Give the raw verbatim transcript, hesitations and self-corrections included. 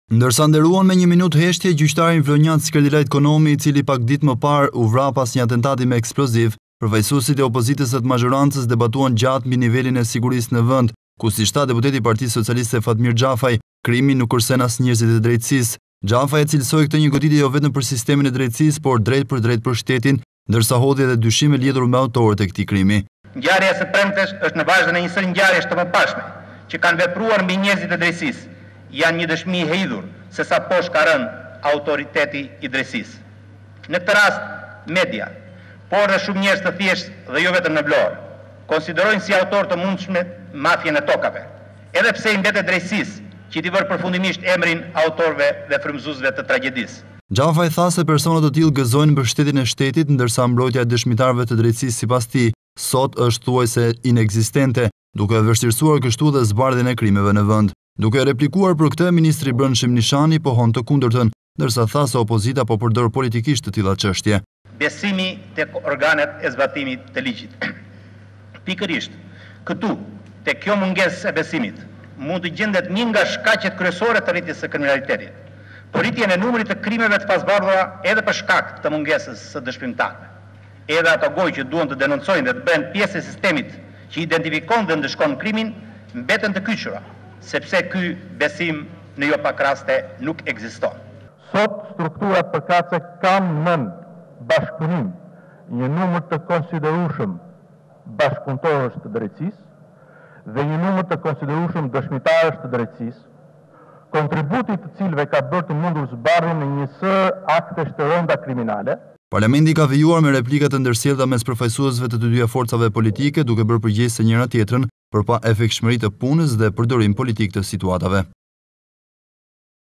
Ndërsa nderuan me një minutë heshtje gjyqtarin Vlonjat Skërdilajt Konomi, i cili pak ditë më parë u vra pas një atentati me eksploziv, përfaqësuesit e opozitës së mazhorancës debatuan gjatë mbi nivelin e sigurisë në vend, ku si shta deputeti i Partisë Socialiste Fatmir Xhafaj, krimi nuk kërcen as njerëzit e drejtësisë. Xhafaj e cilësoi këtë një goditje jo vetëm për sistemin e drejtësisë, por drejt për drejt për shtetin, ndërsa hodhi edhe dyshime lidhur me autorët e këtij krimi. Ngjarja e së premtes është në vazhdim e një sëri ngjarjesh të mëparshme që kanë vepruar mbi njerëzit e drejtësisë. Janë një dëshmi e hedhur se sa poshtë ka rënë autoriteti i drejtësisë. Në këtë rast, media, por dhe shumë njerëz të thjeshtë dhe jo vetëm në Vlorë, konsiderojnë si autor të mundshme mafjen e tokave, edhe pse i mbetet drejtësisë që t'i vërë përfundimisht emrin autorëve dhe frymëzuesve të tragjedisë. Xhafaj tha se personat të tillë gëzojnë mbështetjen e shtetit, ndërsa mbrojtja e dëshmitarëve të drejtësisë sipas tij sot është thuajse inekzistente, duke vështirësuar kështu dhe zbardhjen e krimeve në vend. Duke replikuar për këtë, ministri i Brendshëm Nishani pohon të kundërtën, ndërsa tha se opozita po përdor politikisht të tilla çështje. Besimi tek organet e zbatimit të ligjit. Pikërisht, këtu, tek kjo mungesë e besimit, mund të gjendet një nga shkaqet kryesore të rritjes së kriminalitetit. Por rritjen e numrit të krimeve të pazbardhura edhe për shkak të mungesës së dëshpërimtarëve. Edhe ato gojë që duan të denoncojnë dhe të bëhen pjesë e sistemit që identifikon dhe ndëshkon krimin, mbeten të kyçura, sepse ky besim në jo pak raste nuk ekziston. Sot strukturat përkatëse kanë nën bashkëpunim një numër të konsiderueshëm bashkëpunëtorësh të drejtësisë dhe një numër të konsiderueshëm dëshmitarësh të drejtësisë, kontributi të cilëve ka bërë të mundur zbardhjen e një sër aktesh të rënda kriminale. Parlamenti ka vijuar me replika të ndërsjellta mes përfaqësuesve të të dyja forcave politike, duke bërë përgjegjësi njëra tjetrën për pa efektshmëri të punës dhe përdorim politik të situatave.